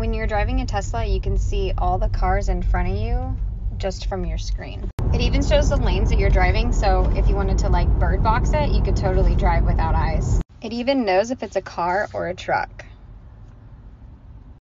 When you're driving a Tesla, you can see all the cars in front of you just from your screen. It even shows the lanes that you're driving, so if you wanted to like Birdbox it, you could totally drive without eyes. It even knows if it's a car or a truck.